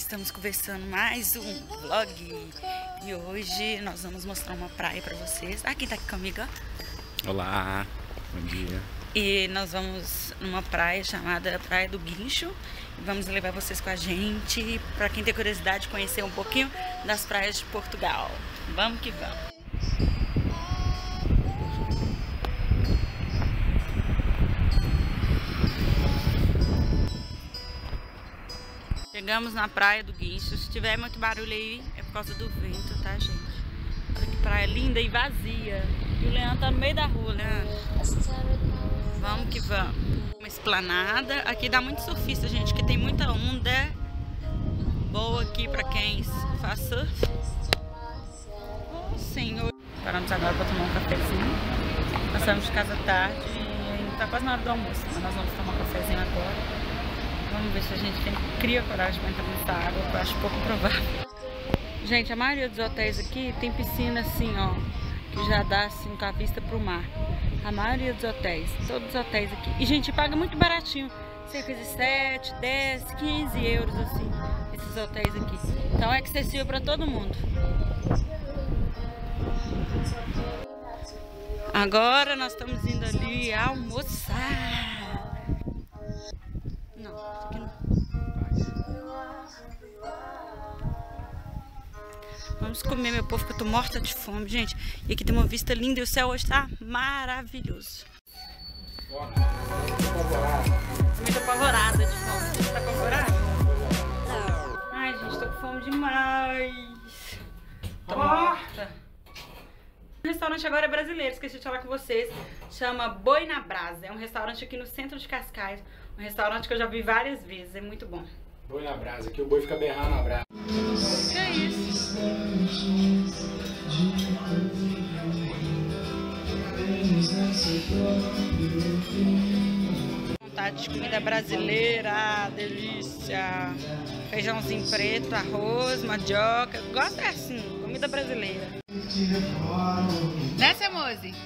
Estamos conversando mais um vlog e hoje nós vamos mostrar uma praia pra vocês. Ah, quem tá aqui comigo, ó. Olá, bom dia. E nós vamos numa praia chamada Praia do Guincho e vamos levar vocês com a gente pra quem tem curiosidade de conhecer um pouquinho das praias de Portugal. Vamos que vamos. Chegamos na Praia do Guincho. Se tiver muito barulho aí, é por causa do vento, tá, gente? Olha que praia linda e vazia. E o Leandro tá no meio da rua, né? Vamos que vamos. Uma esplanada. Aqui dá muito surfista, gente, que tem muita onda boa aqui pra quem faz surf. Oh, senhor. Paramos agora pra tomar um cafezinho. Nós saímos de casa tarde e tá quase na hora do almoço. Mas nós vamos tomar um cafezinho agora. Vamos ver se a gente cria coragem para entrar nessa água, que eu acho pouco provável. Gente, a maioria dos hotéis aqui tem piscina assim, ó, que já dá assim com a vista pro mar. A maioria dos hotéis, todos os hotéis aqui. E, gente, paga muito baratinho, cerca de 7, 10, 15 euros assim, esses hotéis aqui. Então é acessível para todo mundo. Agora nós estamos indo ali almoçar. Vamos comer, meu povo, que eu tô morta de fome, gente. E aqui tem uma vista linda e o céu hoje tá maravilhoso. Muito apavorada de fome. Você tá apavorada? Ai, gente, tô com fome demais. Tô morta. O restaurante agora é brasileiro, esqueci de falar com vocês. Chama Boi na Brasa. É um restaurante aqui no centro de Cascais. Um restaurante que eu já vi várias vezes, é muito bom. Boi na brasa, aqui o boi fica berrando na brasa. Que é isso? Vontade de comida brasileira, delícia. Feijãozinho preto, arroz, mandioca. Gosto é assim, comida brasileira. Né, Semozi?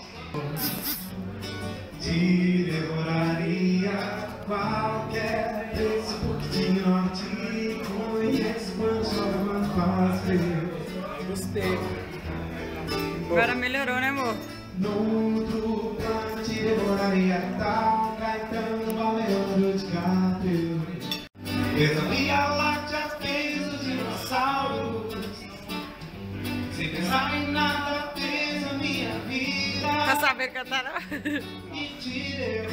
Te devoraria qualquer vez porque não te conheço quanto faz frio. Gostei. Agora melhorou, né, amor? No mundo te devoraria tal Caetano, Leandro DiCaprio. Fez a Via Láctea, fez os dinossauros. Sem pensar em nada, fez a minha vida. Tá sabendo cantar, não? E te deu.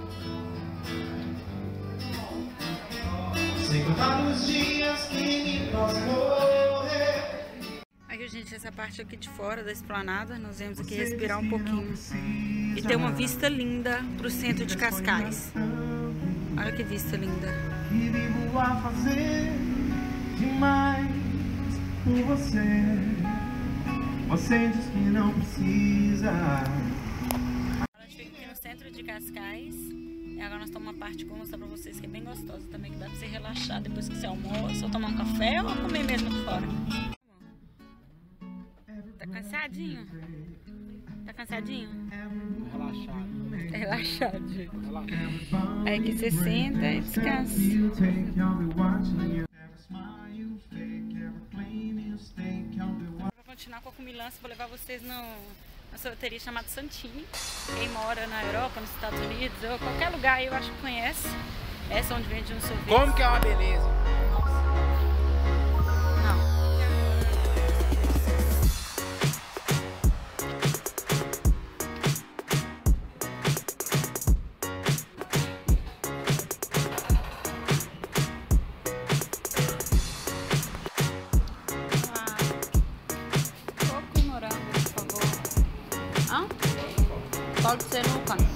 Sem contar os dias que me faz morrer. Aqui, gente, essa parte aqui de fora da esplanada, nós viemos aqui respirar um pouquinho. E tem uma vista linda pro centro de Cascais. Olha que vista linda. E vivo a fazer demais por você. Você diz que não precisa. A gente fica aqui no centro de Cascais. E agora nós estamos uma parte que eu vou mostrar pra vocês que é bem gostosa também, que dá pra você relaxar depois que você almoça, ou tomar um café, ou comer mesmo aqui fora. Tá cansadinho? Tá cansadinho? Relaxado. Tá relaxado, gente. Relaxado. Aí que você senta e descansa. Vou continuar com a comilança, vou levar vocês na sorveteria chamada Santini. Quem mora na Europa, nos Estados Unidos, ou qualquer lugar aí eu acho que conhece. Essa é onde vende um sorvete. Como que é uma beleza? Não. Coco e morango, por favor. Hã? Pode ser no canto.